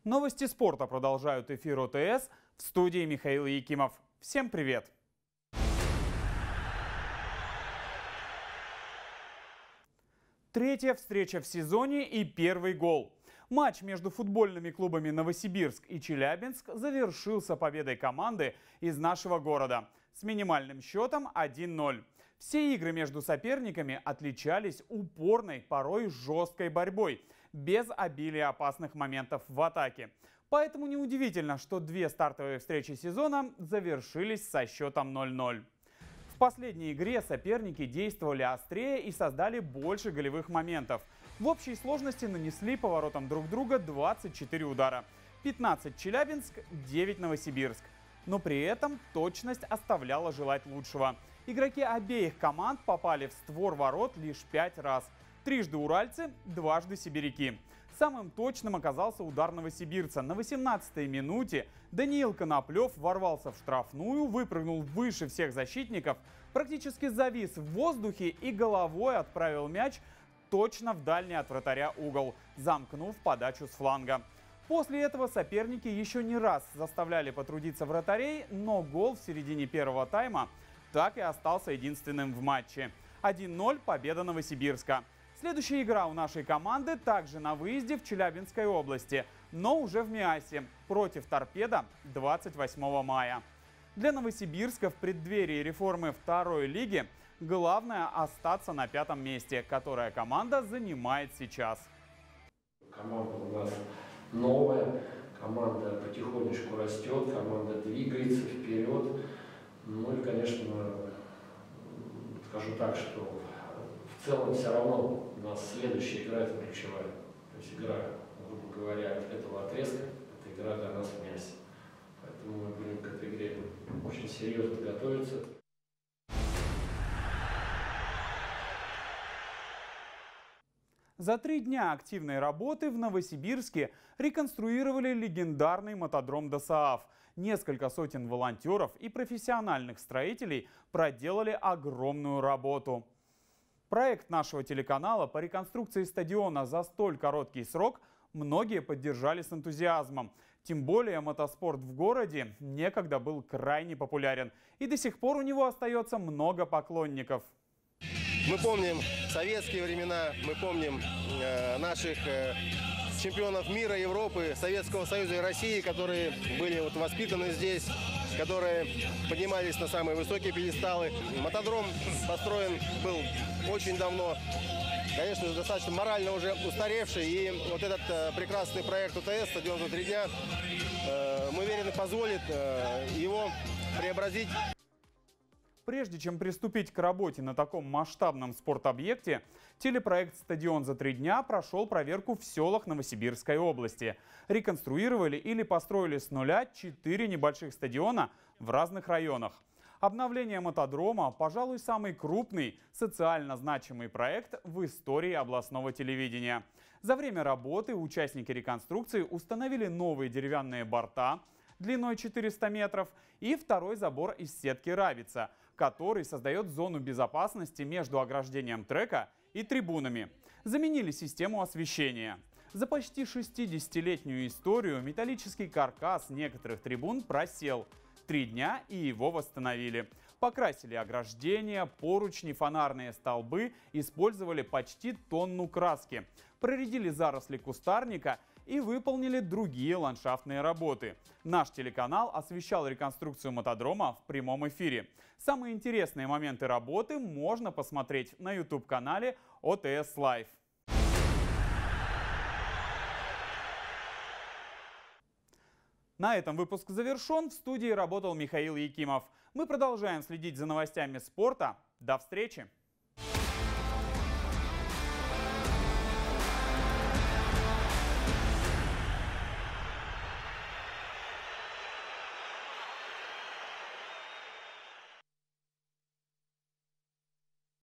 Новости спорта продолжают эфир ОТС, в студии Михаил Якимов. Всем привет! Третья встреча в сезоне и первый гол. Матч между футбольными клубами Новосибирск и Челябинск завершился победой команды из нашего города с минимальным счетом 1-0. Все игры между соперниками отличались упорной, порой жесткой борьбой, без обилия опасных моментов в атаке. Поэтому неудивительно, что две стартовые встречи сезона завершились со счетом 0-0. В последней игре соперники действовали острее и создали больше голевых моментов. В общей сложности нанесли по воротам друг друга 24 удара. 15 Челябинск, 9 Новосибирск. Но при этом точность оставляла желать лучшего. Игроки обеих команд попали в створ ворот лишь 5 раз. Трижды уральцы, дважды сибиряки. Самым точным оказался удар новосибирца. На 18-й минуте Даниил Коноплев ворвался в штрафную, выпрыгнул выше всех защитников, практически завис в воздухе и головой отправил мяч точно в дальний от вратаря угол, замкнув подачу с фланга. После этого соперники еще не раз заставляли потрудиться вратарей, но гол в середине первого тайма так и остался единственным в матче. 1-0 победа Новосибирска. Следующая игра у нашей команды также на выезде в Челябинской области, но уже в Миасе против Торпедо 28 мая. Для Новосибирска в преддверии реформы второй лиги главное остаться на 5-м месте, которое команда занимает сейчас. Команда у нас новая, команда потихонечку растет, команда двигается вперед. Ну и, конечно, скажу так, что в целом все равно у нас следующая игра это ключевая. То есть игра, грубо говоря, этого отрезка, это игра для нас в Миасе. Поэтому мы будем к этой игре очень серьезно готовиться. За 3 дня активной работы в Новосибирске реконструировали легендарный мотодром ДОСААФ. Несколько сотен волонтеров и профессиональных строителей проделали огромную работу. Проект нашего телеканала по реконструкции стадиона за столь короткий срок многие поддержали с энтузиазмом. Тем более мотоспорт в городе некогда был крайне популярен, и до сих пор у него остается много поклонников. Мы помним советские времена, мы помним наших чемпионов мира, Европы, Советского Союза и России, которые были воспитаны здесь, которые поднимались на самые высокие пьедесталы. Мотодром построен был очень давно, конечно же, достаточно морально уже устаревший. И вот этот прекрасный проект ОТС «Стадион за 3 дня», мы уверены, позволит его преобразить. Прежде чем приступить к работе на таком масштабном спортобъекте, телепроект «Стадион за 3 дня» прошел проверку в селах Новосибирской области. Реконструировали или построили с нуля 4 небольших стадиона в разных районах. Обновление мотодрома, пожалуй, самый крупный, социально значимый проект в истории областного телевидения. За время работы участники реконструкции установили новые деревянные борта длиной 400 метров и второй забор из сетки рабица, который создает зону безопасности между ограждением трека и трибунами. Заменили систему освещения. За почти 60-летнюю историю металлический каркас некоторых трибун просел. 3 дня и его восстановили. Покрасили ограждения, поручни, фонарные столбы, использовали почти тонну краски. Проредили заросли кустарника и выполнили другие ландшафтные работы. Наш телеканал освещал реконструкцию мотодрома в прямом эфире. Самые интересные моменты работы можно посмотреть на YouTube-канале ОТС Лайв. На этом выпуск завершен. В студии работал Михаил Якимов. Мы продолжаем следить за новостями спорта. До встречи!